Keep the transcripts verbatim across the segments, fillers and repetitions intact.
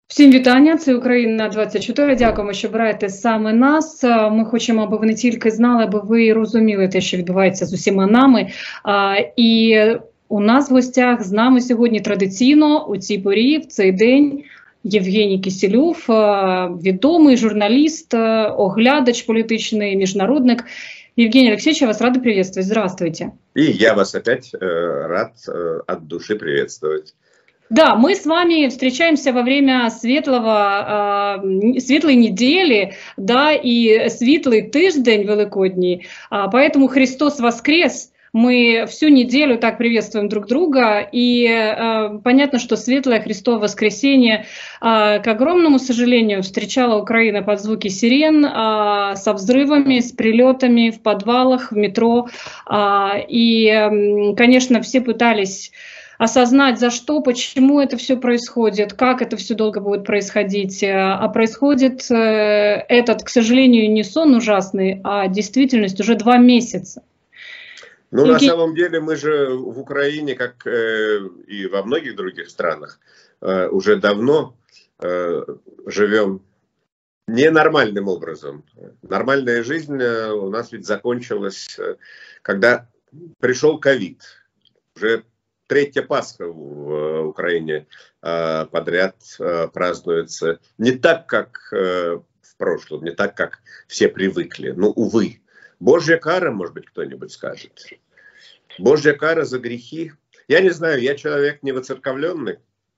Всім вітання, це Україна двадцять чотири. Дякуємо, що берете саме нас. Ми хочемо, аби ви не тільки знали, аби ви розуміли те, що відбувається з усіма нами. І у нас в гостях з нами сьогодні традиційно у цій порі, в цей день, Євгеній Кисельов, відомий журналіст, оглядач політичний, міжнародник. Евгений Алексеевич, я вас рада приветствовать. Здравствуйте. И я вас опять э, рад э, от души приветствовать. Да, мы с вами встречаемся во время светлого, э, светлой недели, да, и светлый тиждень великодний, а, поэтому Христос воскрес. Мы всю неделю так приветствуем друг друга, и э, понятно, что светлое Христово воскресенье, э, к огромному сожалению, встречала Украина под звуки сирен, э, со взрывами, с прилетами в подвалах, в метро, э, и, э, конечно, все пытались осознать, за что, почему это все происходит, как это все долго будет происходить. А происходит э, этот, к сожалению, не сон ужасный, а действительность уже два месяца. Ну, Евгений... на самом деле, мы же в Украине, как э, и во многих других странах, э, уже давно э, живем ненормальным образом. Нормальная жизнь э, у нас ведь закончилась, э, когда пришел ковид. Уже третья Пасха в э, Украине э, подряд э, празднуется. Не так, как э, в прошлом, не так, как все привыкли. Ну, увы. Божья кара, может быть, кто-нибудь скажет. Божья кара за грехи. Я не знаю, я человек не воцерковленный,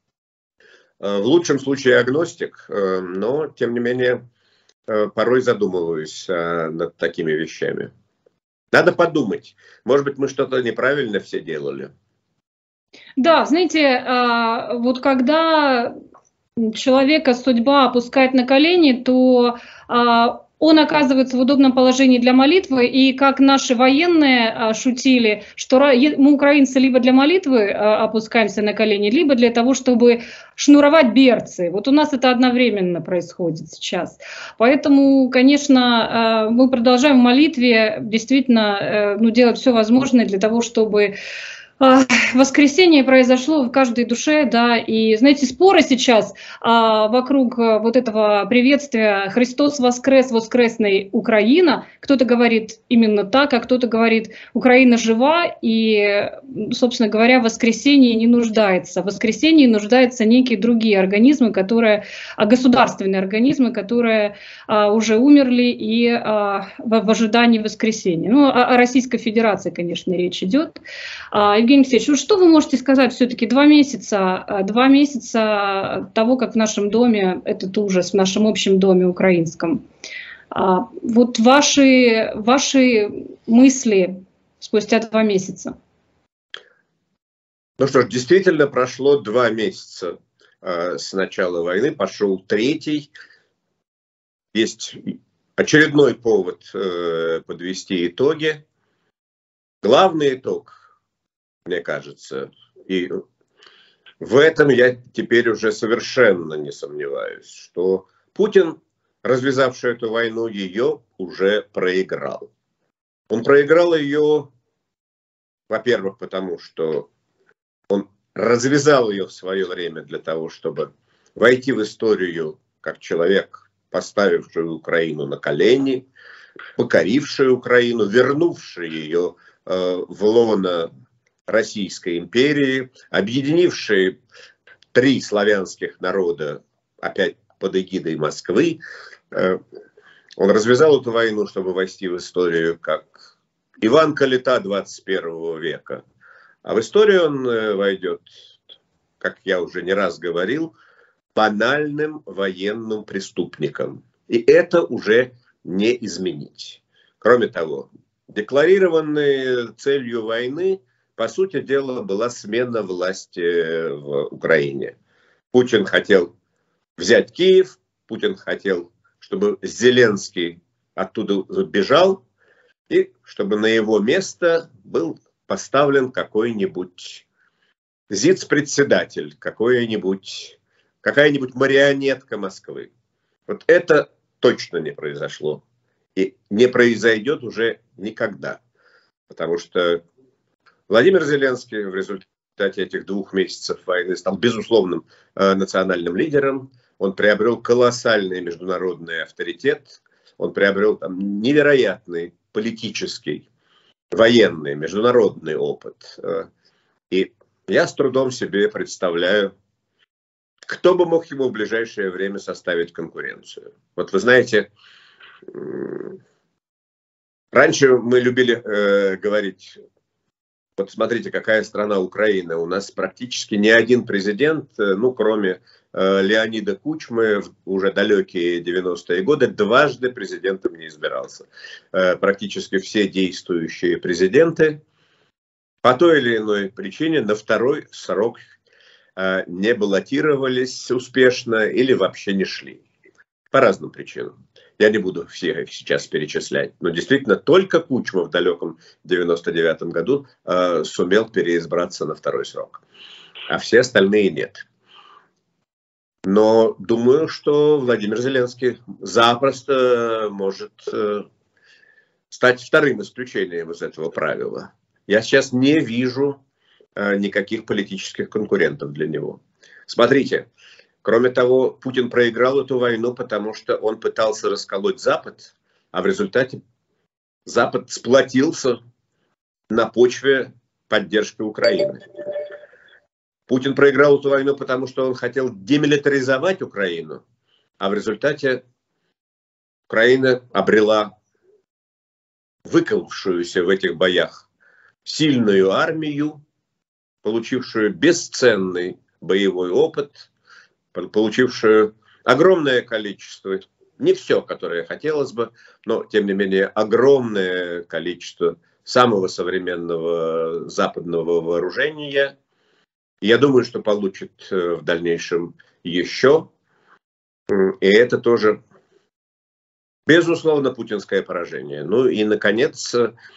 в лучшем случае агностик, но, тем не менее, порой задумываюсь над такими вещами. Надо подумать. Может быть, мы что-то неправильно все делали. Да, знаете, вот когда человека судьба опускает на колени, то он оказывается в удобном положении для молитвы, и как наши военные а, шутили, что мы, украинцы, либо для молитвы а, опускаемся на колени, либо для того, чтобы шнуровать берцы. Вот у нас это одновременно происходит сейчас. Поэтому, конечно, а, мы продолжаем в молитве действительно а, ну, делать все возможное для того, чтобы воскресение произошло в каждой душе, да, и, знаете, споры сейчас а, вокруг вот этого приветствия «Христос воскрес, воскресной Украина». Кто-то говорит именно так, а кто-то говорит «Украина жива», и, собственно говоря, в воскресении не нуждается. В воскресении нуждаются некие другие организмы, которые, государственные организмы, которые а, уже умерли и а, в, в ожидании воскресения. Ну, о, о Российской Федерации, конечно, речь идет. А, Евгений Алексеевич, что вы можете сказать все-таки два месяца, два месяца того, как в нашем доме, этот ужас, в нашем общем доме украинском, вот ваши, ваши мысли спустя два месяца? Ну что ж, действительно прошло два месяца с начала войны, пошел третий. Есть очередной повод подвести итоги. Главный итог, мне кажется, и в этом я теперь уже совершенно не сомневаюсь, что Путин, развязавший эту войну, ее уже проиграл. Он проиграл ее, во-первых, потому что он развязал ее в свое время для того, чтобы войти в историю как человек, поставивший Украину на колени, покоривший Украину, вернувший ее э, в лоно Российской империи, объединившие три славянских народа опять под эгидой Москвы. Он развязал эту войну, чтобы войти в историю как Иван Калита двадцать первого века. А в историю он войдет, как я уже не раз говорил, банальным военным преступником. И это уже не изменить. Кроме того, декларированной целью войны, по сути дела, была смена власти в Украине. Путин хотел взять Киев, Путин хотел, чтобы Зеленский оттуда бежал, и чтобы на его место был поставлен какой-нибудь зиц-председатель, какой-нибудь, какая-нибудь марионетка Москвы. Вот это точно не произошло. И не произойдет уже никогда. Потому что Владимир Зеленский в результате этих двух месяцев войны стал безусловным э, национальным лидером. он приобрел колоссальный международный авторитет, он приобрел там невероятный политический, военный, международный опыт. И я с трудом себе представляю, кто бы мог ему в ближайшее время составить конкуренцию. Вот вы знаете, раньше мы любили э, говорить, вот смотрите, какая страна Украина. У нас практически ни один президент, ну, кроме э, Леонида Кучмы, в уже далекие девяностые годы, дважды президентом не избирался. Э, практически все действующие президенты по той или иной причине на второй срок э, не баллотировались успешно или вообще не шли. По разным причинам. Я не буду все их сейчас перечислять. Но действительно, только Кучма в далеком девяносто девятом году э, сумел переизбраться на второй срок. А все остальные нет. Но думаю, что Владимир Зеленский запросто может э, стать вторым исключением из этого правила. Я сейчас не вижу э, никаких политических конкурентов для него. Смотрите. Кроме того, Путин проиграл эту войну, потому что он пытался расколоть Запад, а в результате Запад сплотился на почве поддержки Украины. Путин проиграл эту войну, потому что он хотел демилитаризовать Украину, а в результате Украина обрела выколовшуюся в этих боях сильную армию, получившую бесценный боевой опыт, получившую огромное количество, не все, которое хотелось бы, но тем не менее огромное количество самого современного западного вооружения. Я думаю, что получит в дальнейшем еще. И это тоже, безусловно, путинское поражение. Ну и, наконец,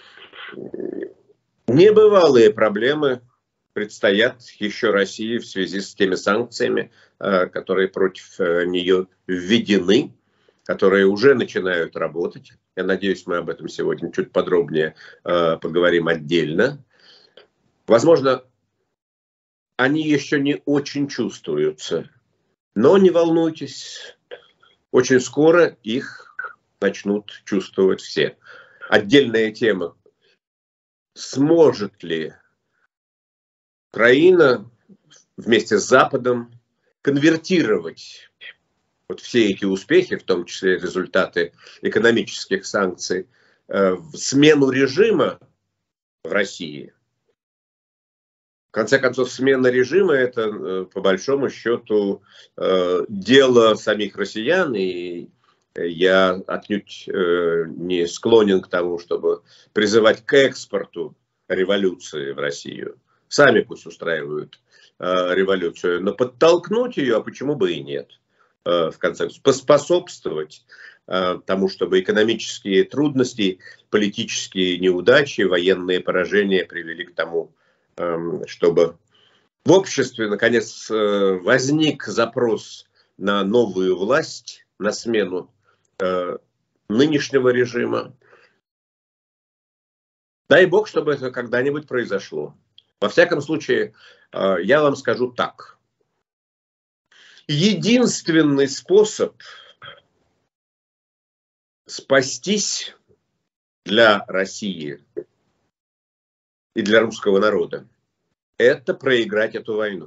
небывалые проблемы предстоят еще России в связи с теми санкциями, которые против нее введены, которые уже начинают работать. Я надеюсь, мы об этом сегодня чуть подробнее поговорим отдельно. Возможно, они еще не очень чувствуются, но не волнуйтесь, очень скоро их начнут чувствовать все. Отдельная тема. Сможет ли Украина вместе с Западом конвертировать вот все эти успехи, в том числе результаты экономических санкций, в смену режима в России? В конце концов, смена режима — это, по большому счету, дело самих россиян, и я отнюдь не склонен к тому, чтобы призывать к экспорту революции в Россию. Сами пусть устраивают э, революцию, но подтолкнуть ее, а почему бы и нет, э, в конце концов, поспособствовать э, тому, чтобы экономические трудности, политические неудачи, военные поражения привели к тому, э, чтобы в обществе, наконец, э, возник запрос на новую власть, на смену э, нынешнего режима. Дай бог, чтобы это когда-нибудь произошло. Во всяком случае, я вам скажу так. Единственный способ спастись для России и для русского народа — это проиграть эту войну.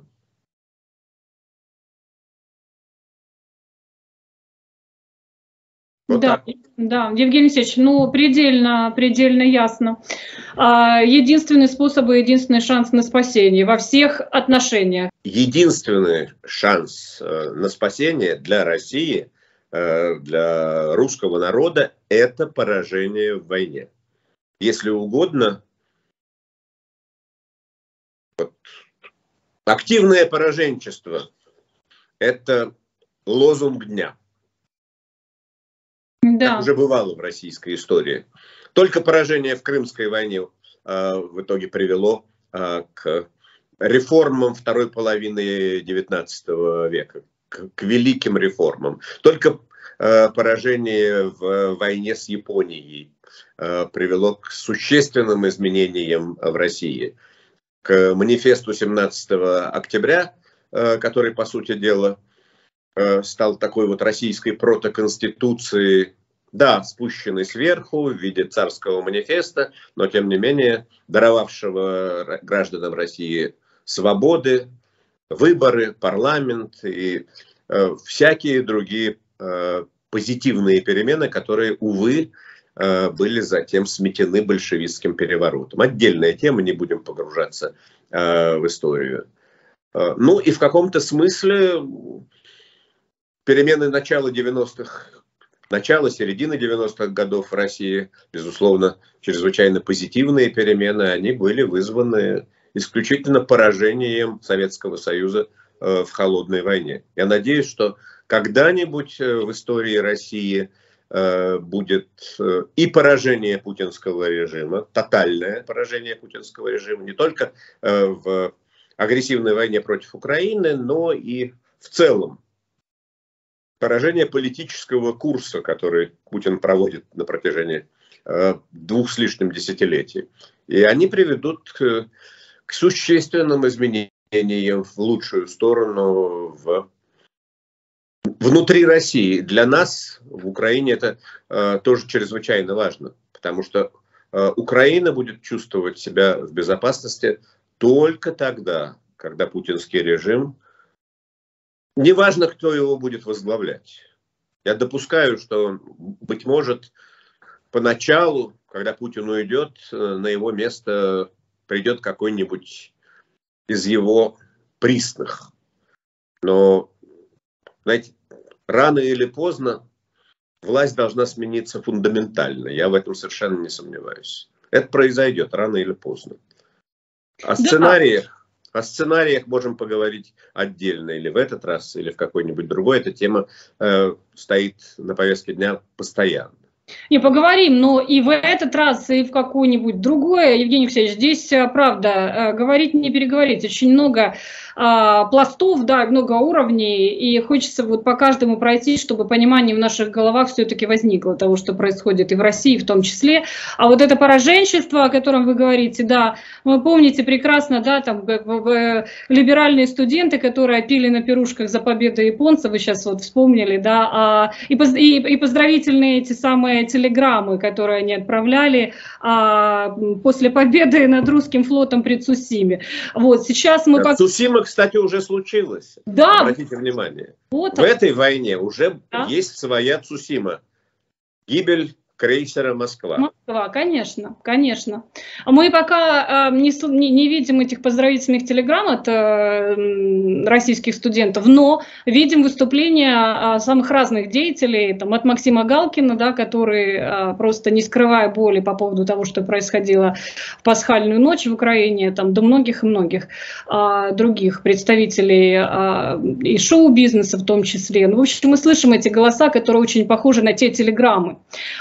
Вот да, так. Да, Евгений Алексеевич, ну предельно, предельно ясно. Единственный способ и единственный шанс на спасение во всех отношениях. Единственный шанс на спасение для России, для русского народа — это поражение в войне. Если угодно, вот, активное пораженчество — это лозунг дня. Да. Как уже бывало в российской истории. Только поражение в Крымской войне э, в итоге привело э, к реформам второй половины девятнадцатого века, к, к великим реформам. Только э, поражение в войне с Японией э, привело к существенным изменениям в России. К манифесту семнадцатого октября, э, который, по сути дела, стал такой вот российской протоконституцией, да, спущенной сверху в виде царского манифеста, но тем не менее даровавшего гражданам России свободы, выборы, парламент и э, всякие другие э, позитивные перемены, которые, увы, э, были затем сметены большевистским переворотом. Отдельная тема, не будем погружаться э, в историю. Э, ну и в каком-то смысле перемены начала девяностых, начала, середины девяностых годов в России, безусловно, чрезвычайно позитивные перемены, они были вызваны исключительно поражением Советского Союза э, в холодной войне. Я надеюсь, что когда-нибудь в истории России э, будет э, и поражение путинского режима, тотальное поражение путинского режима, не только э, в агрессивной войне против Украины, но и в целом. Поражение политического курса, который Путин проводит на протяжении э, двух с лишним десятилетий. И они приведут к, к существенным изменениям в лучшую сторону в, внутри России. Для нас в Украине это э, тоже чрезвычайно важно, потому что э, Украина будет чувствовать себя в безопасности только тогда, когда путинский режим, неважно, кто его будет возглавлять. Я допускаю, что, быть может, поначалу, когда Путин уйдет, на его место придет какой-нибудь из его присных. Но, знаете, рано или поздно власть должна смениться фундаментально. Я в этом совершенно не сомневаюсь. Это произойдет рано или поздно. О сценариях. О сценариях можем поговорить отдельно, или в этот раз, или в какой-нибудь другой. Эта тема э, стоит на повестке дня постоянно. Не, поговорим, но и в этот раз, и в какое-нибудь другое, Евгений Алексеевич, здесь, правда, говорить не переговорить. Очень много а, пластов, да, много уровней, и хочется вот по каждому пройти, чтобы понимание в наших головах все-таки возникло того, что происходит и в России в том числе. А вот это пораженчество, о котором вы говорите, да, вы помните прекрасно, да, там либеральные студенты, которые пили на пирушках за победу японцев, вы сейчас вот вспомнили, да, а, и, и, и поздравительные эти самые телеграммы, которые они отправляли а, после победы над русским флотом при Цусиме. Вот сейчас мы... Да, Цусима, кстати, уже случилось. Да. Обратите внимание. Вот в этой войне уже да. есть своя Цусима. Гибель крейсера «Москва». Москва, конечно, конечно. Мы пока э, не, не, не видим этих поздравительных телеграмм от э, российских студентов, но видим выступления э, самых разных деятелей, там, от Максима Галкина, да, который э, просто не скрывая боли по поводу того, что происходило в пасхальную ночь в Украине, там, до многих и многих э, других представителей э, и шоу-бизнеса в том числе. Ну, в общем, мы слышим эти голоса, которые очень похожи на те телеграммы.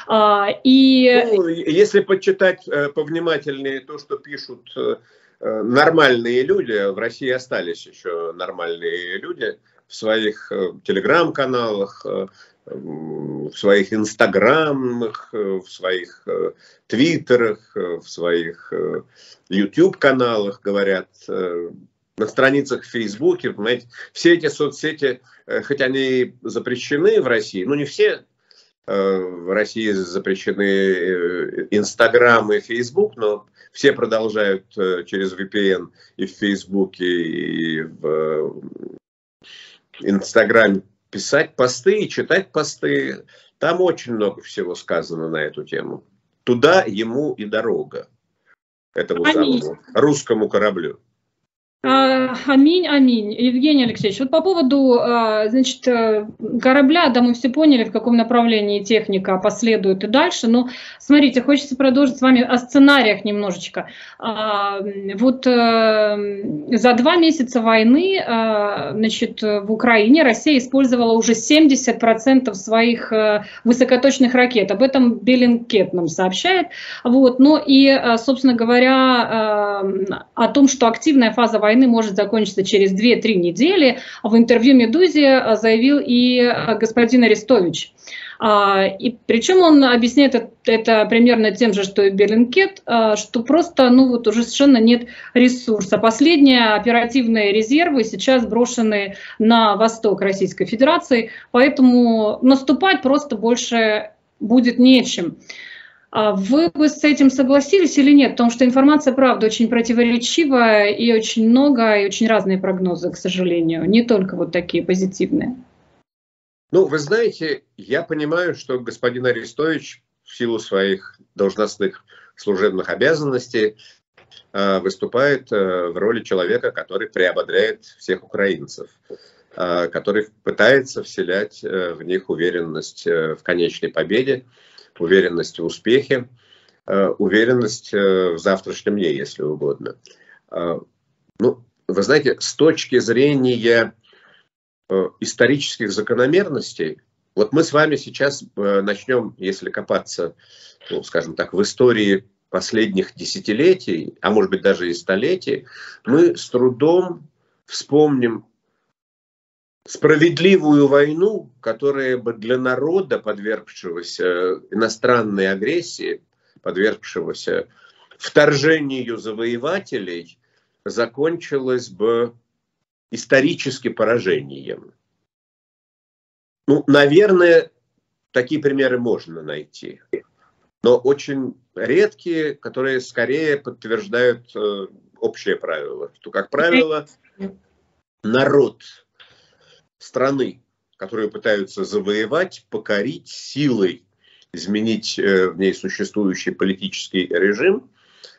И... Ну, если почитать э, повнимательнее то, что пишут э, нормальные люди, в России остались еще нормальные люди в своих э, телеграм-каналах, э, в своих инстаграмах, э, в своих э, твиттерах, э, в своих э, ютуб-каналах, говорят, э, на страницах в Фейсбуке, понимаете, все эти соцсети, э, хоть они запрещены в России, но не все. В России запрещены Инстаграм и Фейсбук, но все продолжают через ви пи эн и в Фейсбуке, и в Инстаграме писать посты и читать посты. Там очень много всего сказано на эту тему. Туда ему и дорога, этому самому русскому кораблю. Аминь, аминь. Евгений Алексеевич, вот по поводу, значит, корабля, да, мы все поняли, в каком направлении техника последует и дальше, но смотрите, хочется продолжить с вами о сценариях немножечко. Вот за два месяца войны, значит, в Украине Россия использовала уже семьдесят процентов своих высокоточных ракет. Об этом Bellingcat нам сообщает. Вот, ну и, собственно говоря, о том, что активная фаза войны войны может закончиться через две-три недели. В интервью «Медузе» заявил и господин Арестович. И причем он объясняет это, это примерно тем же, что и Беллинкет, что просто ну, вот уже совершенно нет ресурса. Последние оперативные резервы сейчас брошены на восток Российской Федерации, поэтому наступать просто больше будет нечем. Вы бы с этим согласились или нет? Потому что информация, правда, очень противоречивая, и очень много, и очень разные прогнозы, к сожалению, не только вот такие позитивные. Ну, вы знаете, я понимаю, что господин Арестович в силу своих должностных служебных обязанностей выступает в роли человека, который приободряет всех украинцев, который пытается вселять в них уверенность в конечной победе, уверенность в успехе, уверенность в завтрашнем дне, если угодно. Ну, вы знаете, с точки зрения исторических закономерностей, вот мы с вами сейчас начнем, если копаться, ну, скажем так, в истории последних десятилетий, а может быть даже и столетий, мы с трудом вспомним справедливую войну, которая бы для народа, подвергшегося иностранной агрессии, подвергшегося вторжению завоевателей, закончилась бы исторически поражением. Ну, наверное, такие примеры можно найти, но очень редкие, которые скорее подтверждают э, общее правило, что, как правило, народ страны, которую пытаются завоевать, покорить силой, изменить э, в ней существующий политический режим,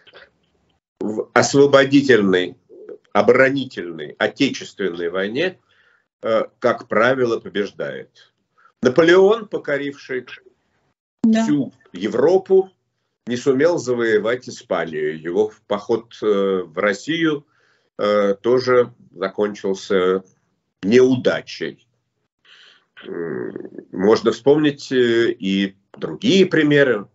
в освободительной, оборонительной, отечественной войне, э, как правило, побеждает. Наполеон, покоривший да. всю Европу, не сумел завоевать Испанию. Его поход э, в Россию э, тоже закончился неудачей. Можно вспомнить и другие примеры.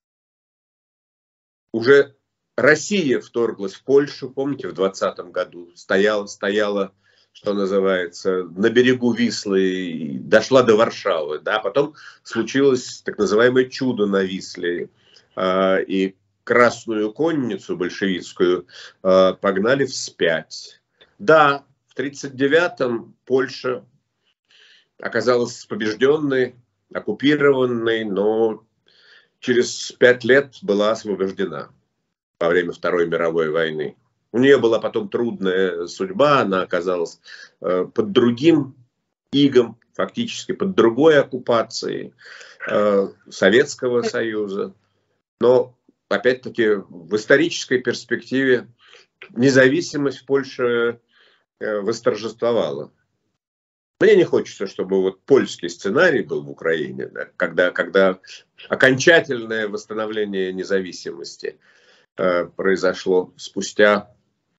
Уже Россия вторглась в Польшу, помните, в двадцатом году стояла, стояла, что называется, на берегу Вислы, и дошла до Варшавы. Да? Потом случилось так называемое чудо на Висле. И Красную Конницу большевистскую погнали вспять. Да, в тридцать девятом Польша оказалась побежденной, оккупированной, но через пять лет была освобождена во время Второй мировой войны. У нее была потом трудная судьба, она оказалась э, под другим игом, фактически под другой оккупацией э, Советского Союза. Но, опять-таки, в исторической перспективе независимость в Польше э, восторжествовала. Мне не хочется, чтобы вот польский сценарий был в Украине, да, когда, когда окончательное восстановление независимости э, произошло спустя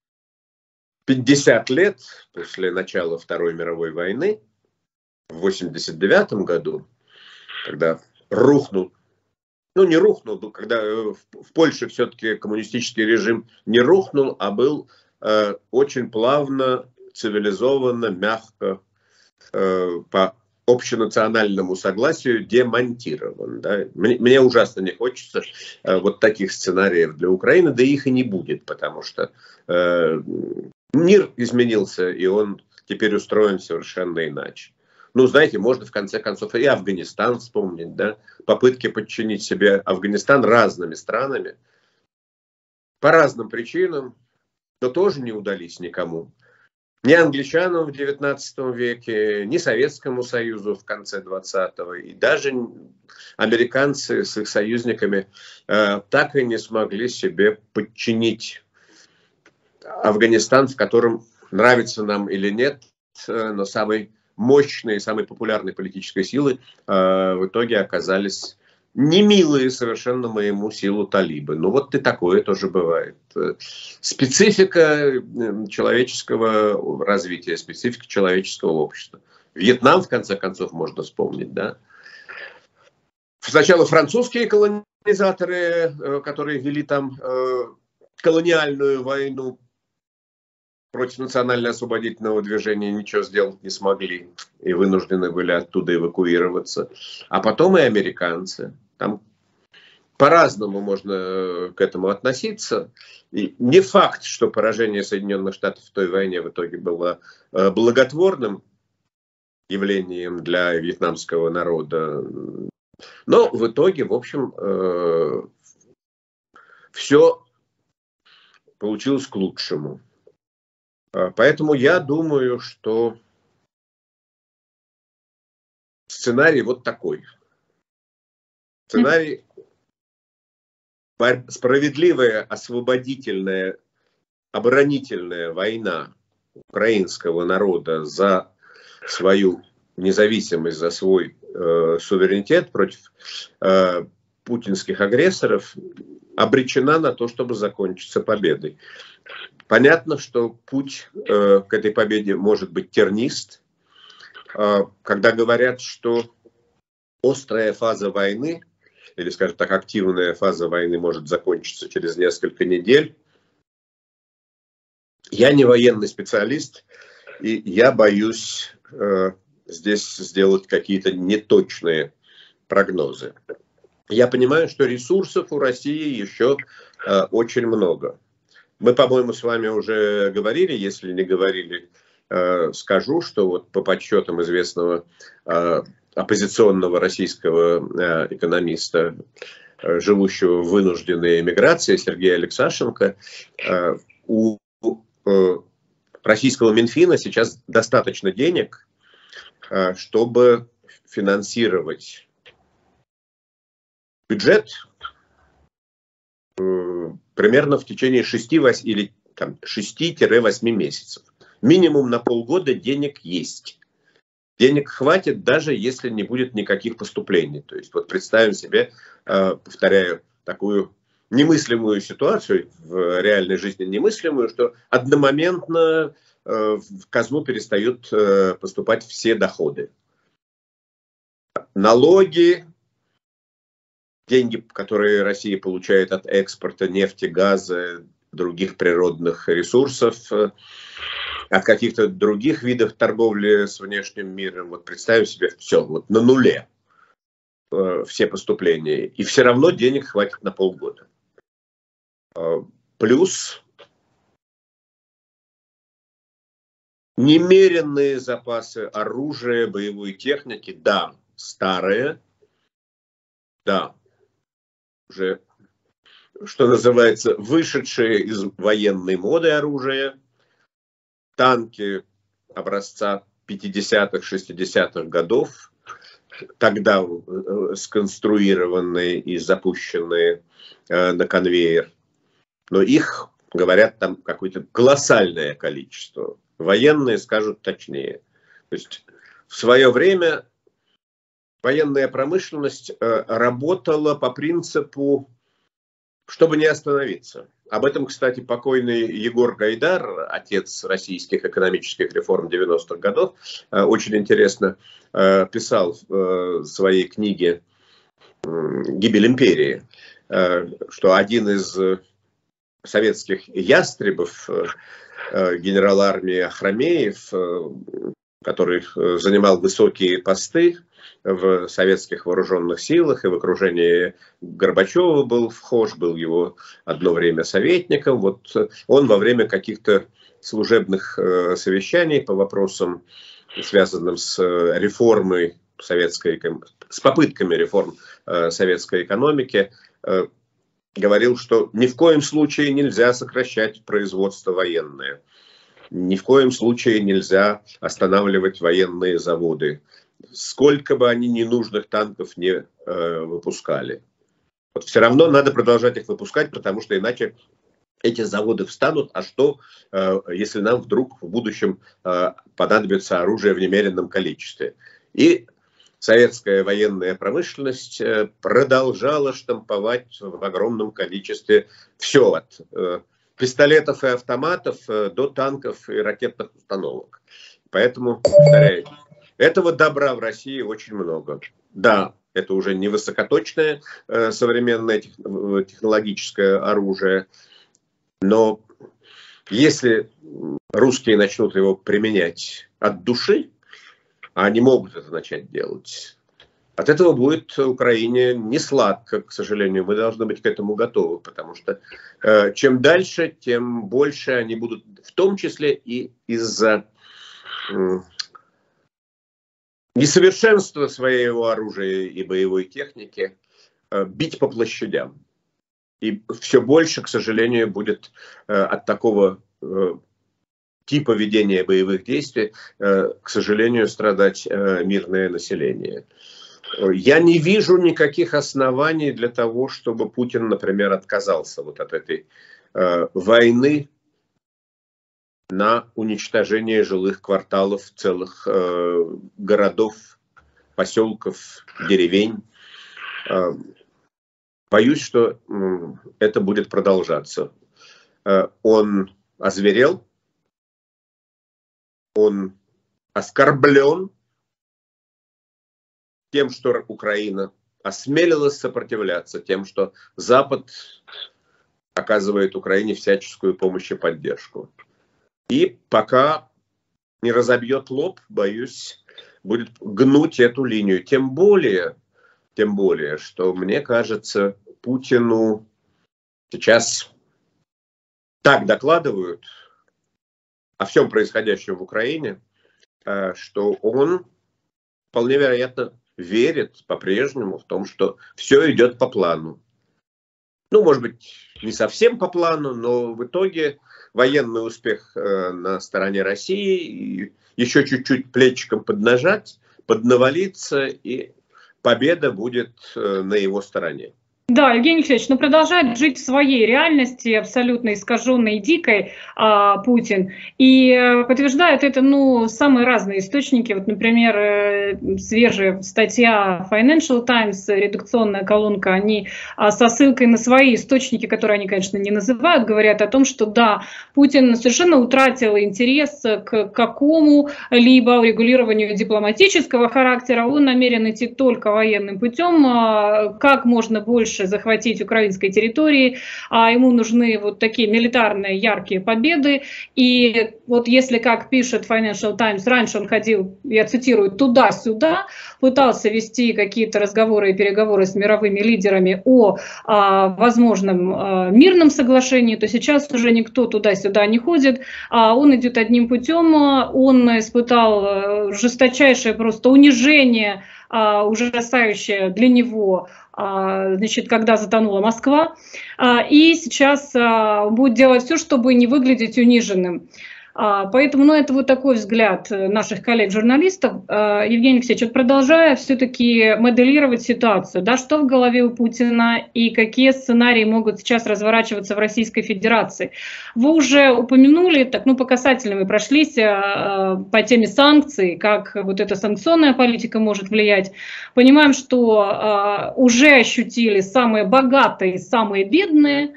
пятьдесят лет после начала Второй мировой войны, в восемьдесят девятом году, когда рухнул, ну не рухнул, когда в, в Польше все-таки коммунистический режим не рухнул, а был э, очень плавно, цивилизованно, мягко, по общенациональному согласию демонтирован. Да? Мне, мне ужасно не хочется э, вот таких сценариев для Украины, да их и не будет, потому что э, мир изменился, и он теперь устроен совершенно иначе. Ну, знаете, можно в конце концов и Афганистан вспомнить, да? Попытки подчинить себе Афганистан разными странами по разным причинам, но тоже не удались никому. Ни англичанам в девятнадцатом веке, ни Советскому Союзу в конце двадцатого, и даже американцы с их союзниками э, так и не смогли себе подчинить Афганистан, в котором, нравится нам или нет, э, но самой мощной и самой популярной политической силой э, в итоге оказались немилые совершенно моему силу талибы. Ну вот и такое тоже бывает. Специфика человеческого развития, специфика человеческого общества. Вьетнам, в конце концов, можно вспомнить, да. Сначала французские колонизаторы, которые вели там колониальную войну, против национально-освободительного движения ничего сделать не смогли и вынуждены были оттуда эвакуироваться. А потом и американцы. Там по-разному можно к этому относиться. И не факт, что поражение Соединенных Штатов в той войне в итоге было благотворным явлением для вьетнамского народа. Но в итоге, в общем, все получилось к лучшему. Поэтому я думаю, что сценарий вот такой. Сценарий справедливая, освободительная, оборонительная война украинского народа за свою независимость, за свой э, суверенитет против э, путинских агрессоров обречена на то, чтобы закончиться победой. Понятно, что путь э, к этой победе может быть тернист. Э, когда говорят, что острая фаза войны, или, скажем так, активная фаза войны может закончиться через несколько недель. Я не военный специалист, и я боюсь э, здесь сделать какие-то неточные прогнозы. Я понимаю, что ресурсов у России еще э, очень много. Мы, по-моему, с вами уже говорили, если не говорили, э, скажу, что вот по подсчетам известного э, оппозиционного российского э, экономиста, э, живущего в вынужденной эмиграции, Сергея Алексашенко, э, у э, российского Минфина сейчас достаточно денег, э, чтобы финансировать бюджет э, примерно в течение шести или шести-восьми месяцев. Минимум на полгода денег есть. Денег хватит, даже если не будет никаких поступлений. То есть вот представим себе, повторяю, такую немыслимую ситуацию, в реальной жизни немыслимую, что одномоментно в казну перестают поступать все доходы. Налоги, деньги, которые Россия получает от экспорта нефти, газа, других природных ресурсов, от каких-то других видов торговли с внешним миром. Вот представим себе все, вот на нуле э, все поступления. И все равно денег хватит на полгода. Э, плюс немеренные запасы оружия, боевой техники, да, старые, да, уже, что называется, вышедшие из военной моды оружия. Танки образца пятидесятых, шестидесятых годов, тогда сконструированные и запущенные э, на конвейер. Но их, говорят, там какое-то колоссальное количество. Военные скажут точнее. То есть в свое время военная промышленность э, работала по принципу, чтобы не остановиться. Об этом, кстати, покойный Егор Гайдар, отец российских экономических реформ девяностых годов, очень интересно писал в своей книге «Гибель империи», что один из советских ястребов, генерал армии Ахрамеев, который занимал высокие посты в советских вооруженных силах и в окружении Горбачева был вхож, был его одно время советником. Вот он во время каких-то служебных совещаний по вопросам, связанным с реформой советской, с попытками реформ советской экономики, говорил, что ни в коем случае нельзя сокращать производство военное. Ни в коем случае нельзя останавливать военные заводы. Сколько бы они ненужных танков не э, выпускали. Вот все равно надо продолжать их выпускать, потому что иначе эти заводы встанут. А что, э, если нам вдруг в будущем э, понадобится оружие в немеренном количестве? И советская военная промышленность э, продолжала штамповать в огромном количестве все от э, пистолетов и автоматов э, до танков и ракетных установок. Поэтому, повторяю, этого добра в России очень много. Да, это уже не высокоточное э, современное тех, технологическое оружие, но если русские начнут его применять от души, а они могут это начать делать, от этого будет Украине не сладко, к сожалению. Мы должны быть к этому готовы, потому что э, чем дальше, тем больше они будут, в том числе и из-за э, несовершенства своего оружия и боевой техники, э, бить по площадям. И все больше, к сожалению, будет э, от такого э, типа ведения боевых действий, э, к сожалению, страдать э, мирное население. Я не вижу никаких оснований для того, чтобы Путин, например, отказался вот от этой э, войны на уничтожение жилых кварталов, целых э, городов, поселков, деревень. Э, боюсь, что э, это будет продолжаться. Э, он озверел, он оскорблен тем, что Украина осмелилась сопротивляться, тем, что Запад оказывает Украине всяческую помощь и поддержку. И пока не разобьет лоб, боюсь, будет гнуть эту линию. Тем более, тем более, что, мне кажется, Путину сейчас так докладывают о всем происходящем в Украине, что он вполне вероятно верит по-прежнему в том, что все идет по плану. Ну, может быть, не совсем по плану, но в итоге военный успех э, на стороне России, и еще чуть-чуть плечиком поднажать, поднавалиться, и победа будет э, на его стороне. Да, Евгений Алексеевич, ну продолжает жить в своей реальности, абсолютно искаженной и дикой, а, Путин. И э, подтверждают это, ну, самые разные источники. Вот, например, э, свежая статья Financial Times, редакционная колонка, они а, со ссылкой на свои источники, которые они, конечно, не называют, говорят о том, что да, Путин совершенно утратил интерес к какому-либо урегулированию дипломатического характера. Он намерен идти только военным путем, а, как можно больше захватить украинской территории, а ему нужны вот такие милитарные яркие победы. И вот если, как пишет Financial Times, раньше он ходил, я цитирую, туда-сюда, пытался вести какие-то разговоры и переговоры с мировыми лидерами о а, возможном а, мирном соглашении, то сейчас уже никто туда-сюда не ходит, а он идет одним путем, он испытал жесточайшее просто унижение, а, ужасающее для него, значит, когда затонула Москва, и сейчас будет делать все, чтобы не выглядеть униженным. Поэтому, ну, это вот такой взгляд наших коллег-журналистов. Евгений Алексеевич, вот продолжая все-таки моделировать ситуацию, да, что в голове у Путина и какие сценарии могут сейчас разворачиваться в Российской Федерации. Вы уже упомянули, так, ну, по касательным мы прошлись по теме санкций, как вот эта санкционная политика может влиять. Понимаем, что уже ощутили самые богатые и самые бедные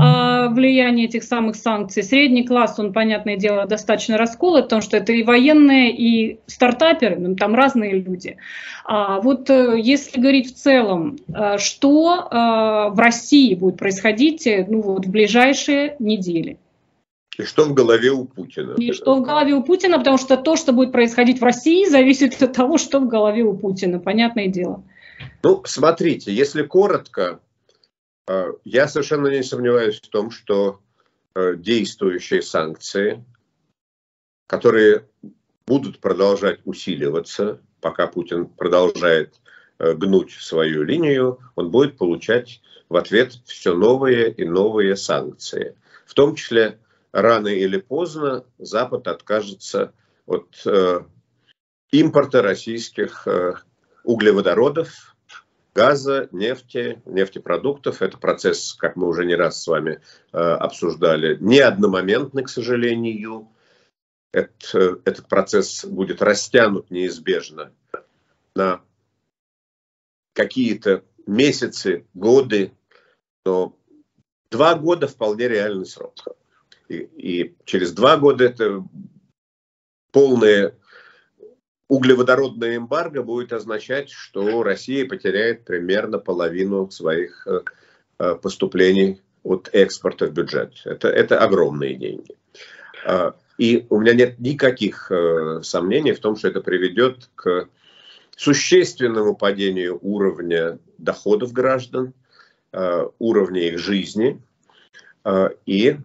влияние этих самых санкций. Средний класс, он, понятное дело, достаточно расколот, потому что это и военные, и стартаперы, ну, там разные люди. А вот если говорить в целом, что в России будет происходить, ну, вот, в ближайшие недели? И что в голове у Путина? И что в голове у Путина, потому что то, что будет происходить в России, зависит от того, что в голове у Путина, понятное дело. Ну, смотрите, если коротко, я совершенно не сомневаюсь в том, что действующие санкции, которые будут продолжать усиливаться, пока Путин продолжает гнуть свою линию, он будет получать в ответ все новые и новые санкции. В том числе, рано или поздно Запад откажется от э, импорта российских э, углеводородов, газа, нефти, нефтепродуктов. Это процесс, как мы уже не раз с вами э, обсуждали, не одномоментный, к сожалению. Это, этот процесс будет растянут неизбежно на какие-то месяцы, годы, но два года вполне реальный срок. И, и через два года это полное углеводородное эмбарго будет означать, что Россия потеряет примерно половину своих поступлений от экспорта в бюджет. Это, это огромные деньги. И у меня нет никаких сомнений в том, что это приведет к существенному падению уровня доходов граждан, уровня их жизни. И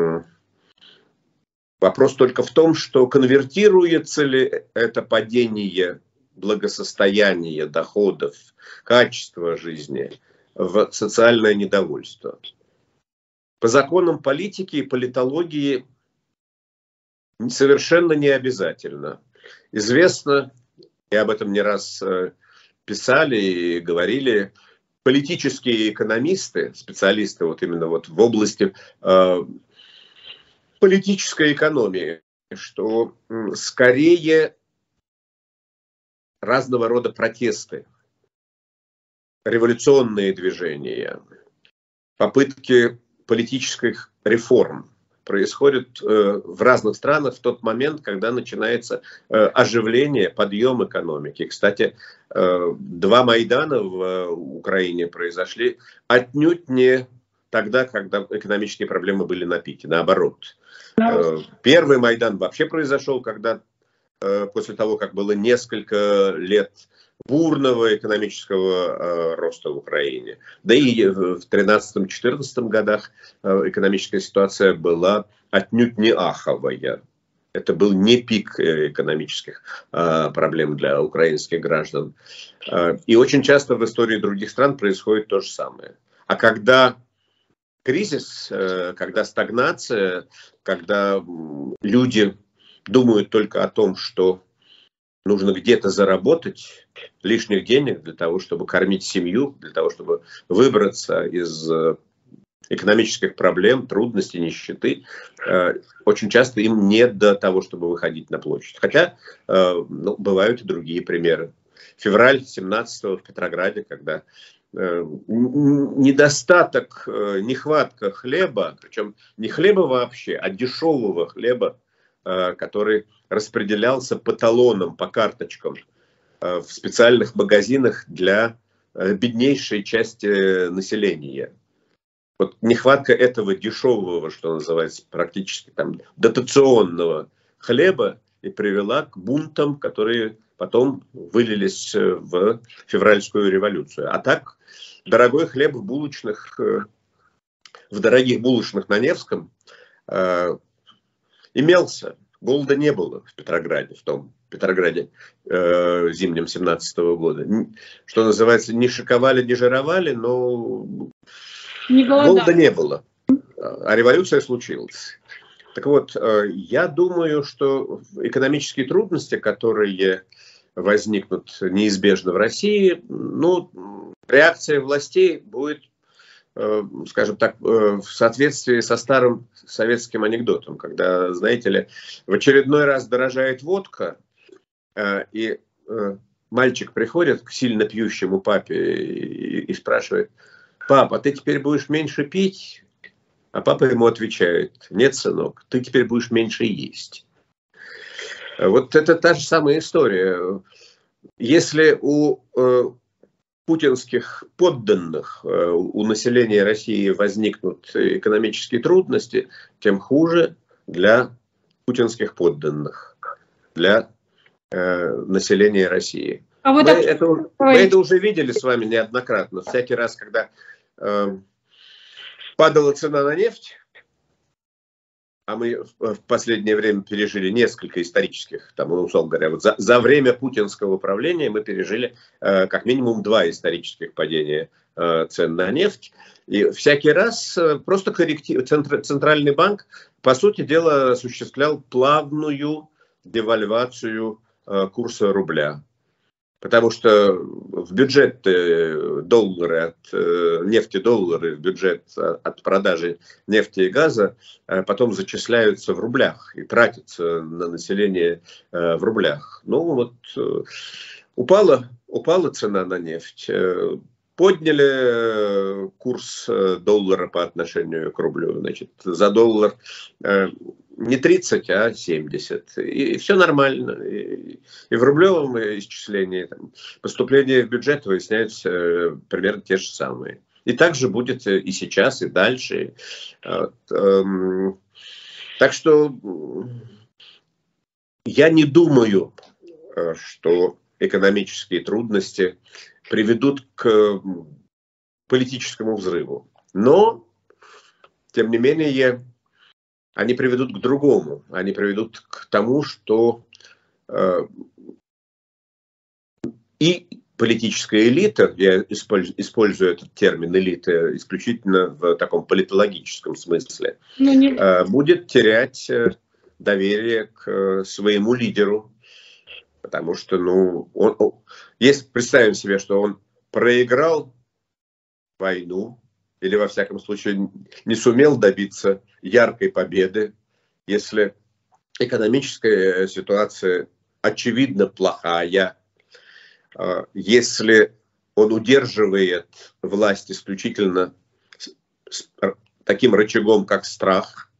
вопрос только в том, что конвертируется ли это падение благосостояния, доходов, качества жизни в социальное недовольство. По законам политики и политологии совершенно не обязательно. Известно, и об этом не раз писали и говорили, политические экономисты, специалисты вот именно вот в области э, политической экономии, что скорее разного рода протесты, революционные движения, попытки политических реформ происходят э, в разных странах в тот момент, когда начинается э, оживление, подъем экономики. Кстати, э, два Майдана в э, Украине произошли отнюдь не тогда, когда экономические проблемы были на пике, наоборот. Э, первый Майдан вообще произошел, когда э, после того, как было несколько лет бурного экономического э, роста в Украине. Да и в тринадцатом-четырнадцатом годах э, экономическая ситуация была отнюдь не аховая. Это был не пик экономических э, проблем для украинских граждан. Э, и очень часто в истории других стран происходит то же самое. А когда кризис, э, когда стагнация, когда люди думают только о том, что нужно где-то заработать лишних денег для того, чтобы кормить семью, для того, чтобы выбраться из экономических проблем, трудностей, нищеты. Очень часто им нет до того, чтобы выходить на площадь. Хотя ну, бывают и другие примеры. Февраль семнадцатого в Петрограде, когда недостаток, нехватка хлеба, причем не хлеба вообще, а дешевого хлеба, который распределялся по талонам, по карточкам в специальных магазинах для беднейшей части населения. Вот нехватка этого дешевого, что называется, практически там дотационного хлеба и привела к бунтам, которые потом вылились в февральскую революцию. А так, дорогой хлеб в булочных, в дорогих булочных на Невском имелся. Голода не было в Петрограде, в том Петрограде э, зимнем семнадцатого года. Что называется, не шиковали, не жировали, но не голода не было. А революция случилась. Так вот, э, я думаю, что экономические трудности, которые возникнут неизбежно в России, ну, реакция властей будет, скажем так, в соответствии со старым советским анекдотом, когда, знаете ли, в очередной раз дорожает водка, и мальчик приходит к сильно пьющему папе и спрашивает: «Пап, а ты теперь будешь меньше пить?» А папа ему отвечает: «Нет, сынок, ты теперь будешь меньше есть». Вот это та же самая история. Если у путинских подданных, у населения России возникнут экономические трудности, тем хуже для путинских подданных, для э, населения России. А мы, так... это, мы это уже видели с вами неоднократно. Всякий раз, когда э, падала цена на нефть, а мы в последнее время пережили несколько исторических, там, условно говоря, вот за, за время путинского правления мы пережили э, как минимум два исторических падения э, цен на нефть. И всякий раз э, просто корректив, центр, Центральный банк, по сути дела, осуществлял плавную девальвацию э, курса рубля. Потому что в бюджет доллары от нефти-доллары, в бюджет от продажи нефти и газа потом зачисляются в рублях и тратятся на население в рублях. Ну вот упала, упала цена на нефть, подняли курс доллара по отношению к рублю. Значит, за доллар не тридцать, а семьдесят. И, и все нормально. И, и в рублевом исчислении там, поступления в бюджет выясняются э, примерно те же самые. И так же будет и сейчас, и дальше. Вот, эм, так что Я не думаю, что экономические трудности приведут к политическому взрыву. Но, тем не менее, они приведут к другому. Они приведут к тому, что э, и политическая элита, я использую, использую этот термин элита исключительно в таком политологическом смысле, Ну, не... э, будет терять доверие к своему лидеру. Потому что, ну, он, он, если представим себе, что он проиграл войну, или, во всяком случае, не сумел добиться яркой победы, если экономическая ситуация очевидно плохая, если он удерживает власть исключительно с таким рычагом, как страх.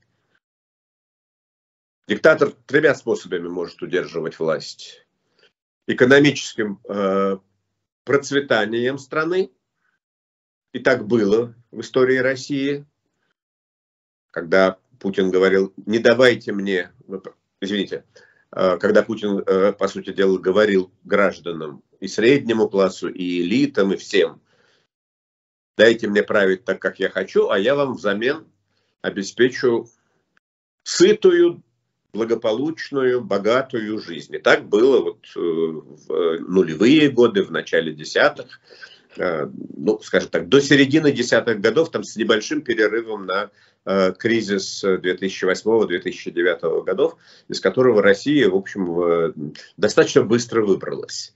Диктатор тремя способами может удерживать власть. Экономическим э, процветанием страны. И так было в истории России, когда Путин говорил: не давайте мне, извините, э, когда Путин, э, по сути дела, говорил гражданам, и среднему классу, и элитам, и всем: дайте мне править так, как я хочу, а я вам взамен обеспечу сытую, благополучную, богатую жизнь. И так было вот в нулевые годы, в начале десятых, ну, скажем так, до середины десятых годов, там с небольшим перерывом на кризис две тысячи восьмого — две тысячи девятого годов, из которого Россия, в общем, достаточно быстро выбралась.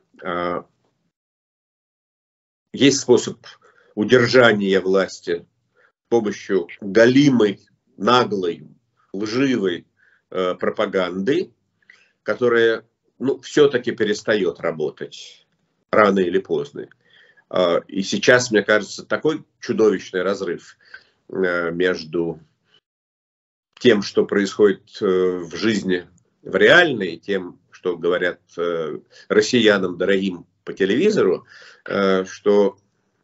Есть способ удержания власти с помощью галимой, наглой, лживой э, пропаганды, которая, ну, все-таки перестает работать рано или поздно. Э, и сейчас, мне кажется, такой чудовищный разрыв э, между тем, что происходит э, в жизни в реальной, и тем, что говорят э, россиянам дорогим по телевизору, э, что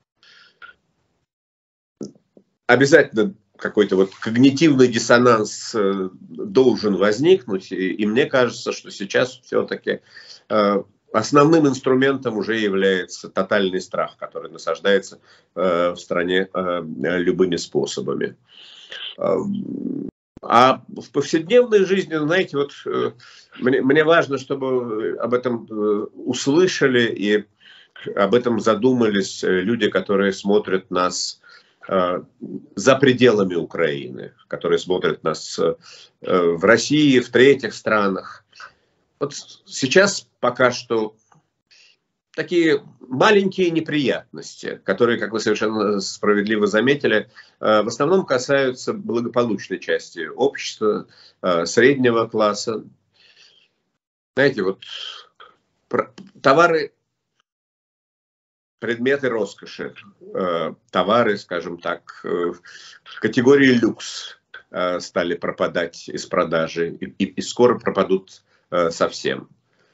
обязательно какой-то вот когнитивный диссонанс э, должен возникнуть, и, и мне кажется, что сейчас все-таки э, основным инструментом уже является тотальный страх, который насаждается э, в стране э, любыми способами. Э, а в повседневной жизни, знаете, вот э, мне, мне важно, чтобы об этом э, услышали и об этом задумались люди, которые смотрят нас за пределами Украины, которые смотрят нас в России, в третьих странах. Вот сейчас пока что такие маленькие неприятности, которые, как вы совершенно справедливо заметили, в основном касаются благополучной части общества, среднего класса. Знаете, вот товары, предметы роскоши, э, товары, скажем так, э, категории люкс э, стали пропадать из продажи и, и, и скоро пропадут э, совсем.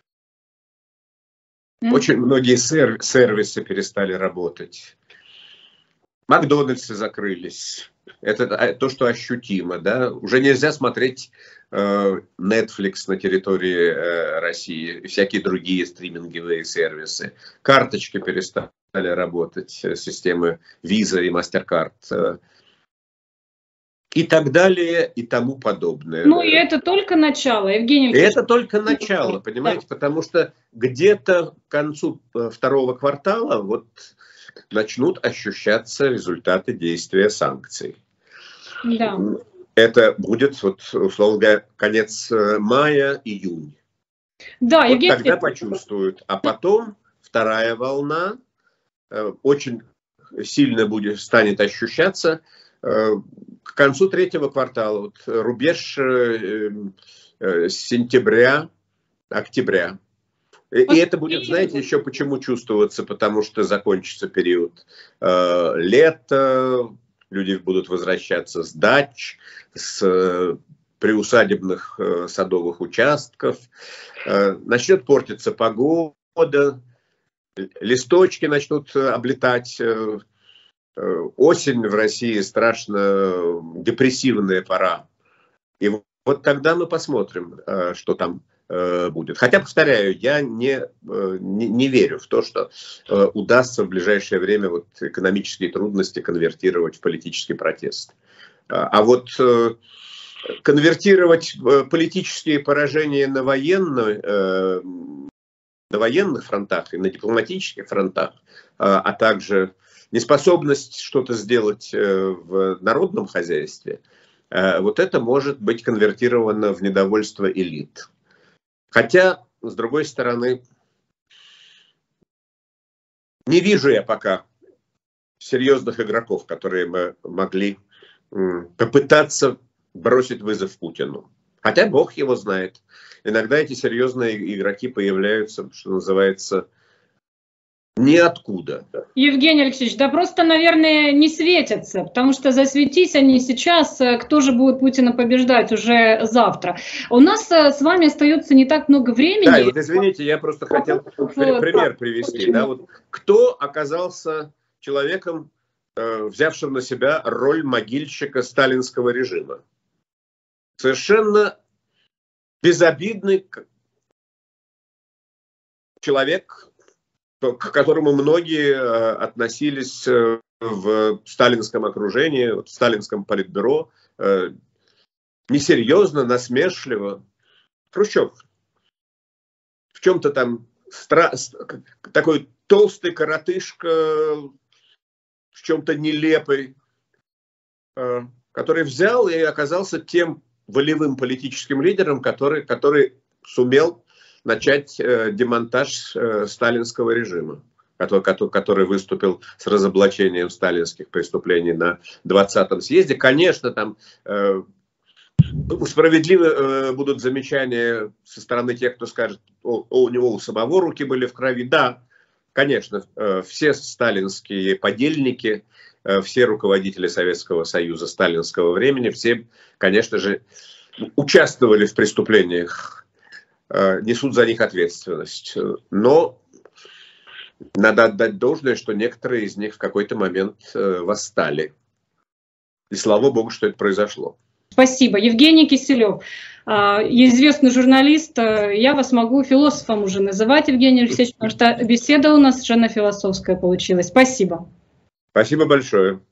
Mm-hmm. Очень многие сер- сервисы перестали работать. Макдональдсы закрылись. Это то, что ощутимо, да. Уже нельзя смотреть э, Netflix на территории э, России и всякие другие стриминговые сервисы. Карточки перестали работать, системы Visa и MasterCard. Э, и так далее, и тому подобное. Ну, и это только начало, Евгений Ильич. Это только начало, понимаете, да. Потому что где-то к концу второго квартала вот начнут ощущаться результаты действия санкций. Да. Это будет, вот, условно говоря, конец мая, июнь. Да, вот Евгений... тогда почувствуют. А потом вторая волна э, очень сильно будет, станет ощущаться э, к концу третьего квартала. Вот, рубеж э, э, сентября, октября. И, и это будет, знаете, еще почему чувствоваться, потому что закончится период э, лета, люди будут возвращаться с дач, с э, приусадебных э, садовых участков, э, начнет портиться погода, листочки начнут облетать. Э, э, осень в России страшно депрессивная пора. И вот тогда мы посмотрим, что там будет. Хотя, повторяю, я не, не, не верю в то, что удастся в ближайшее время вот экономические трудности конвертировать в политический протест. А вот конвертировать политические поражения на, военной, на военных фронтах и на дипломатических фронтах, а также неспособность что-то сделать в народном хозяйстве, вот это может быть конвертировано в недовольство элит. Хотя, с другой стороны, не вижу я пока серьезных игроков, которые бы могли попытаться бросить вызов Путину. Хотя Бог его знает. Иногда эти серьезные игроки появляются, что называется, ниоткуда. Евгений Алексеевич, да просто, наверное, не светятся, потому что засветись они сейчас, кто же будет Путина побеждать уже завтра. У нас с вами остается не так много времени. Да, вот извините, я просто хотел пример привести. Да, вот кто оказался человеком, взявшим на себя роль могильщика сталинского режима? Совершенно безобидный человек, к которому многие относились в сталинском окружении, в сталинском политбюро, несерьезно, насмешливо. Хрущев в чем-то там стра... такой толстый коротышка, в чем-то нелепый, который взял и оказался тем волевым политическим лидером, который, который сумел начать э, демонтаж э, сталинского режима, который, который, который выступил с разоблачением сталинских преступлений на двадцатом съезде. Конечно, там э, справедливы э, будут замечания со стороны тех, кто скажет, о, о, у него у самого руки были в крови. Да, конечно, э, все сталинские подельники, э, все руководители Советского Союза сталинского времени, все, конечно же, участвовали в преступлениях, несут за них ответственность. Но надо отдать должное, что некоторые из них в какой-то момент восстали. И слава богу, что это произошло. Спасибо. Евгений Киселев, известный журналист. Я вас могу философом уже называть, Евгений Алексеевич, потому что беседа у нас совершенно философская получилась. Спасибо. Спасибо большое.